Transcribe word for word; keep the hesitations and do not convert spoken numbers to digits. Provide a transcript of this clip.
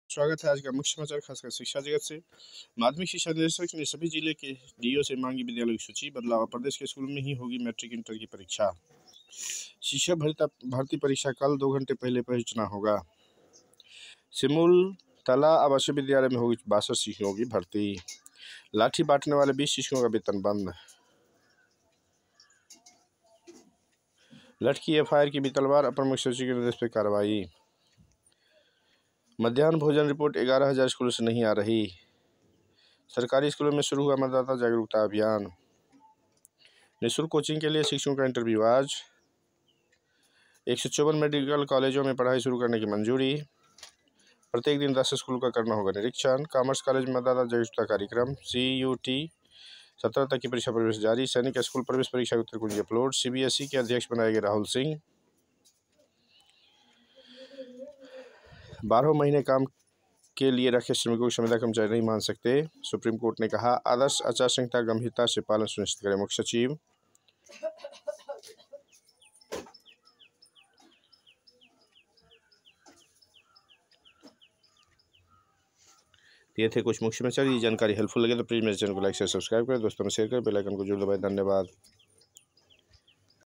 स्वागत है आज का मुख्य समाचार खासकर शिक्षा जगत से। माध्यमिक शिक्षा निदेशक ने सभी जिले के डीओ से मांगी विद्यालयों की सूची। बदलाव, प्रदेश के स्कूलों में ही होगी मैट्रिक इंटर की परीक्षा। शिक्षक भर्ती भर्ती परीक्षा कल दो घंटे पहले पहुंचना होगा। सिमुलतला आवासीय विद्यालय में होगी बासठ शिक्षकों की भर्ती। लाठी बांटने वाले बीस शिक्षकों का वेतन बंद। लटकी एफआईआर की भी तलवार, अपर मुख्य सचिव के निर्देश पर कार्रवाई। मध्याह्न भोजन रिपोर्ट ग्यारह हजार स्कूलों से नहीं आ रही। सरकारी स्कूलों में शुरू हुआ मतदाता जागरूकता अभियान। निःशुल्क कोचिंग के लिए शिक्षकों का इंटरव्यू आज। एक सौ चौवन मेडिकल कॉलेजों में पढ़ाई शुरू करने की मंजूरी। प्रत्येक दिन दस स्कूल का करना होगा निरीक्षण। कॉमर्स कॉलेज में मतदाता जागरूकता कार्यक्रम। सी यू टी सत्रह तक की परीक्षा प्रवेश जारी। सैनिक स्कूल प्रवेश परीक्षा उत्तर कुंजी अपलोड। सीबीएसई के अध्यक्ष बनाए गए राहुल सिंह। बारह महीने काम के लिए रखे श्रमिकों की संविदा कर्मचारी नहीं मान सकते, सुप्रीम कोर्ट ने कहा। आदर्श आचार संहिता गंभीरता से पालन सुनिश्चित करें मुख्य सचिव। ये थे कुछ मुख्य समाचार। ये जानकारी हेल्पफुल लगे तो प्लीज मेरे चैनल को लाइक शेयर सब्सक्राइब करें, दोस्तों में शेयर करें, बेल आइकन को जरूर दबाएं। धन्यवाद।